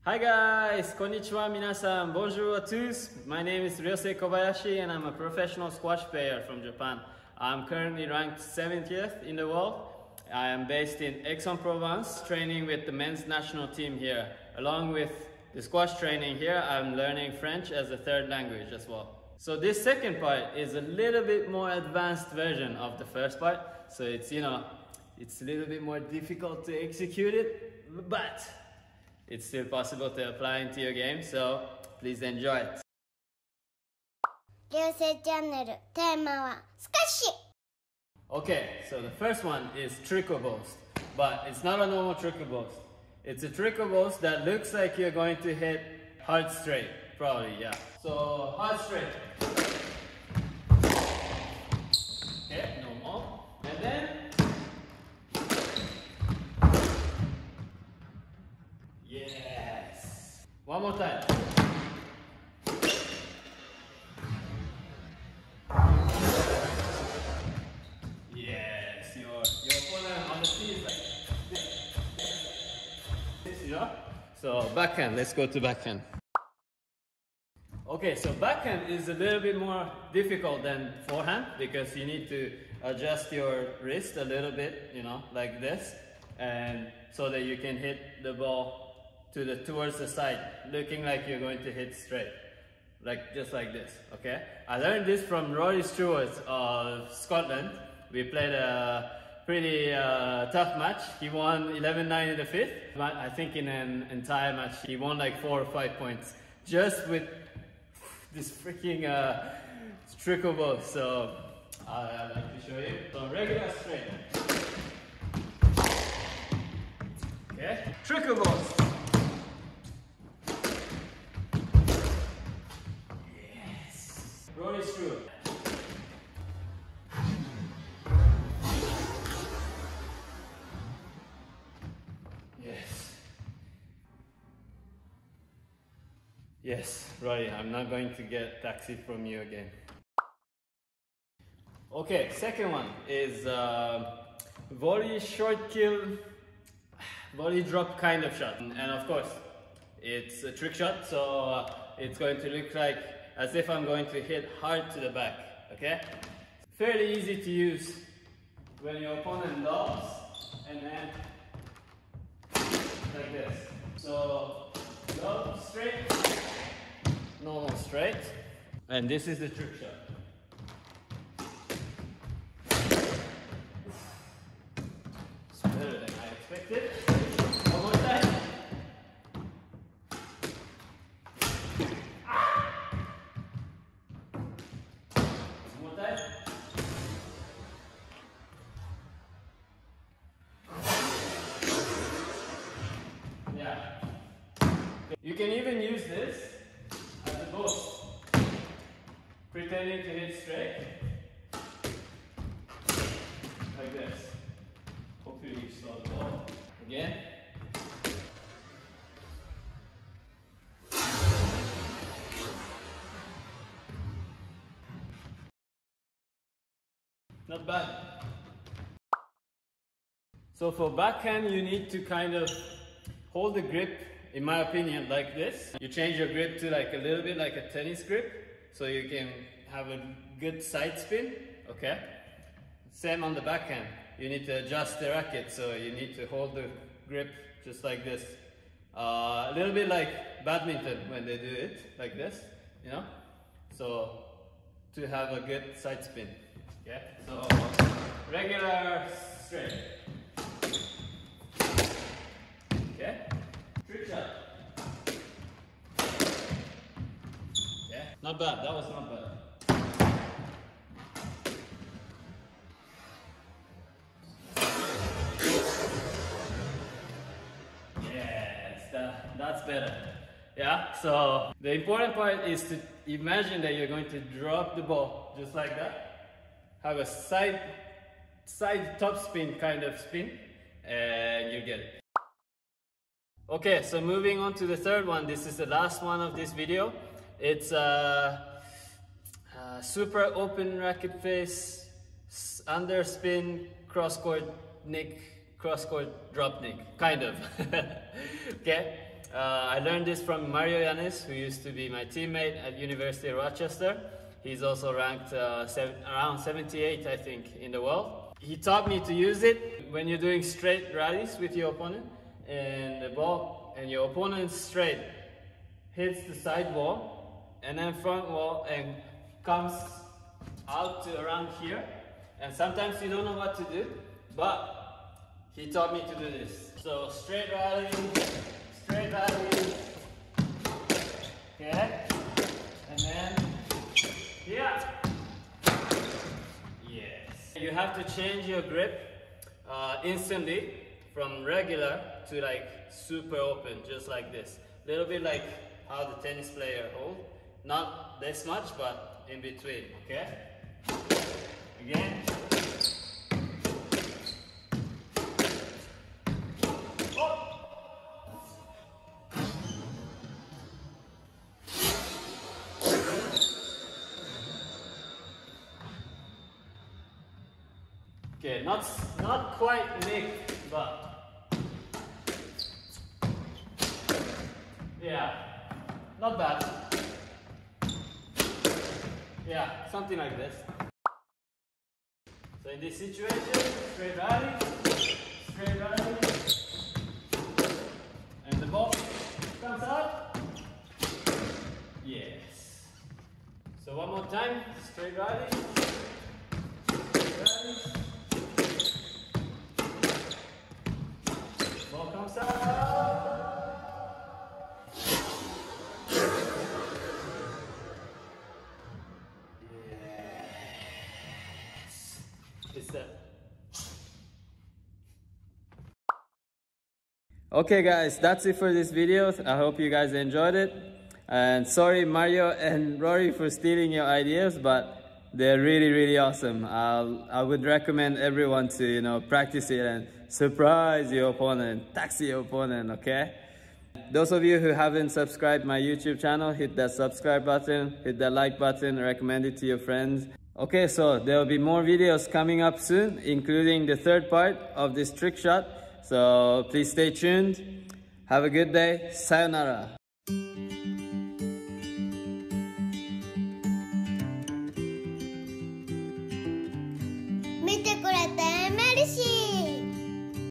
Hi guys, konnichiwa minasan, bonjour à tous. My name is Ryosei Kobayashi and I'm a professional squash player from Japan. I'm currently ranked 70th in the world. I am based in Aix-en-Provence, training with the men's national team here. Along with the squash training here, I'm learning French as a third language as well. So this second part is a little bit more advanced version of the first part. So it's, it's a little bit more difficult to execute it, but it's still possible to apply into your game, so please enjoy it. 流星チャンネルテーマはスカッシュ Okay, so the first one is trickle boast, but it's not a normal trickle boast. It's a trickle boast that looks like you're going to hit hard straight, probably, yeah. So hard straight. Okay, no more. And then yes. One more time. Yes, your opponent on the tee is like this, you know? So backhand, let's go to backhand. Okay, so backhand is a little bit more difficult than forehand because you need to adjust your wrist a little bit, like this, and so that you can hit the ball towards the side, looking like you're going to hit straight, just like this. Okay, I learned this from Rory Stewart of Scotland. We played a pretty tough match. He won 11-9 in the fifth. I think in an entire match he won like 4 or 5 points just with this freaking trickle ball. So I'd like to show you. So regular straight. Okay, trickle balls. Yes. Rory Stewart. Yes. Yes, Rory, I'm not going to get taxi from you again. Okay, second one is volley short kill, volley drop kind of shot. And of course, it's a trick shot, so it's going to look like as if I'm going to hit hard to the back, okay? Fairly easy to use when your opponent lobs and then like this. So lob straight, normal straight, and this is the trick shot. It's better than I expected. One more time. One more time. Yeah. You can even use this as a boast, pretending to hit straight, like this. Hopefully you saw the ball. Again. Not bad. So for backhand, you need to kind of hold the grip, in my opinion, like this. You change your grip to like a little bit like a tennis grip, so you can have a good side spin, okay? Same on the backhand. You need to adjust the racket, so you need to hold the grip just like this. A little bit like badminton when they do it, like this, So, to have a good side spin, okay? So, regular straight. Okay? Trick shot. Okay? Not bad, that was not bad. Yes, that's better. Yeah, so the important part is to imagine that you're going to drop the ball just like that. Have a side top spin kind of spin, and you get it. Okay, so moving on to the third one. This is the last one of this video. It's super open racket face, underspin, cross court nick, cross court drop nick, kind of. Okay, I learned this from Mario Yanis, who used to be my teammate at University of Rochester. He's also ranked around 78, I think, in the world. He taught me to use it when you're doing straight rallies with your opponent, and the ball and your opponent's straight hits the side wall and then front wall and comes out to around here. And sometimes you don't know what to do, but he taught me to do this. So straight rally, okay, and then yeah, yes. You have to change your grip instantly from regular to like super open, just like this. Little bit like how the tennis player hold, not this much, but in between, okay? Again. Okay, not quite nick, but yeah, not bad. Yeah, something like this. So in this situation, straight rally, and the ball comes out. Yes. So one more time, straight rally. Ball comes out. Yes. It's that. Okay guys, that's it for this video. I hope you guys enjoyed it. And sorry Mario and Rory for stealing your ideas, but they're really awesome. I would recommend everyone to practice it and surprise your opponent, taxi your opponent, okay? Those of you who haven't subscribed my YouTube channel, hit that subscribe button, hit that like button, recommend it to your friends. Okay, so there will be more videos coming up soon, including the third part of this trick shot. So please stay tuned. Have a good day. Sayonara.